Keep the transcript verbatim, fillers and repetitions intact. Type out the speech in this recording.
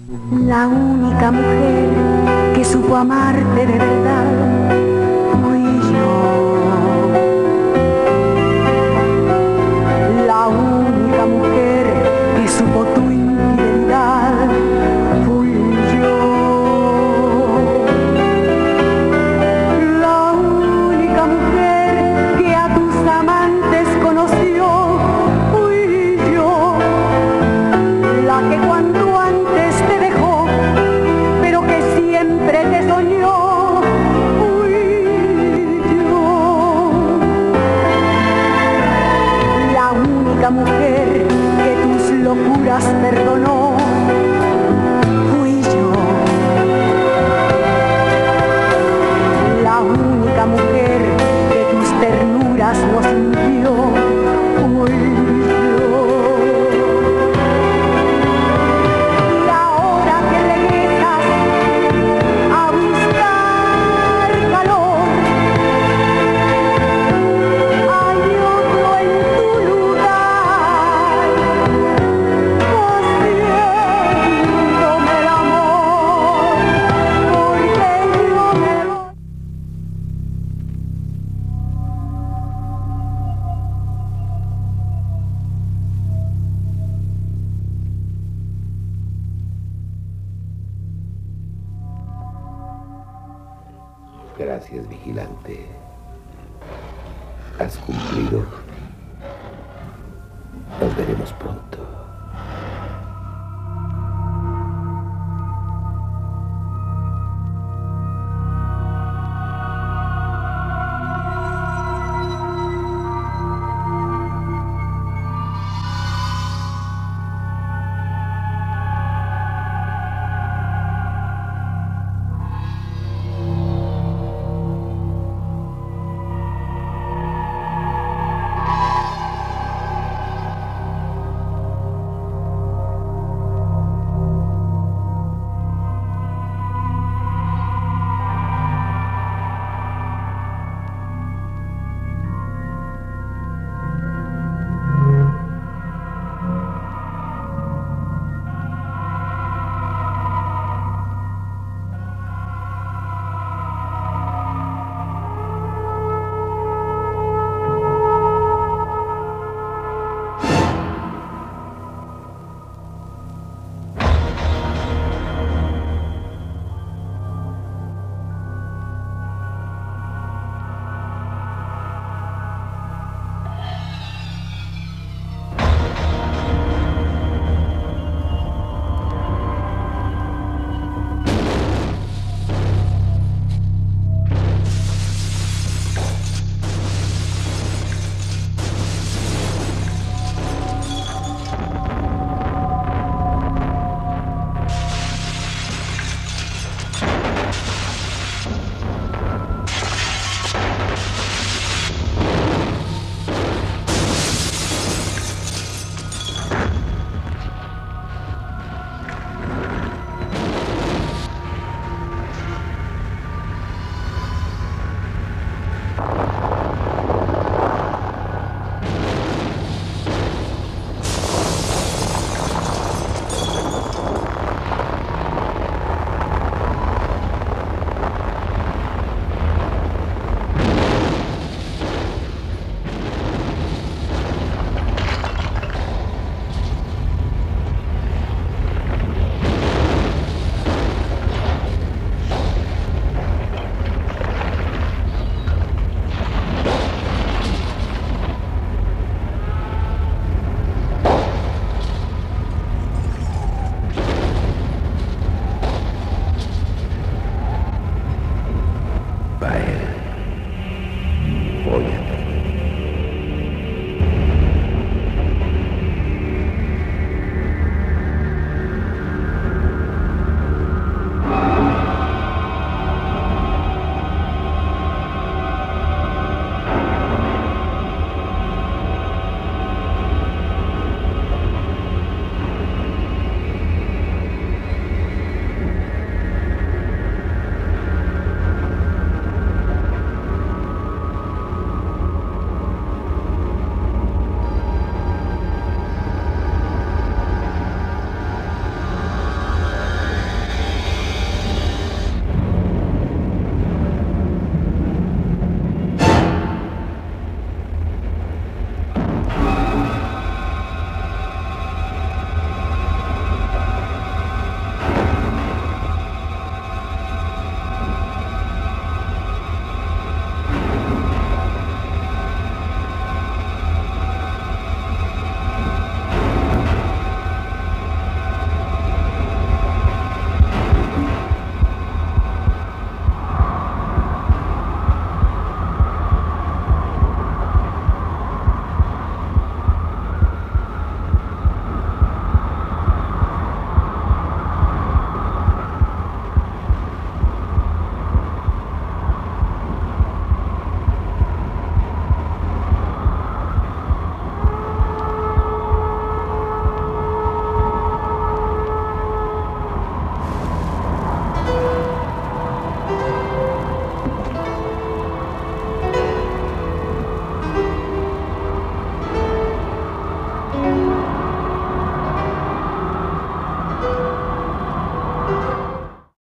La única mujer que supo amarte de verdad fui yo. La única mujer que supo tu infidelidad fui yo. La única mujer que a tus amantes conoció fui yo. La que cuando antes te dejó, pero que siempre te soñó, fui yo. La única mujer que tus locuras perdonó, fui yo. La única mujer que tus ternuras no sintió, fui yo. Y ahora que regresas a buscar calor, hay otro en tu lugar, haciéndome el amor, porque yo me voy. Gracias, vigilante. Has cumplido. Nos veremos pronto.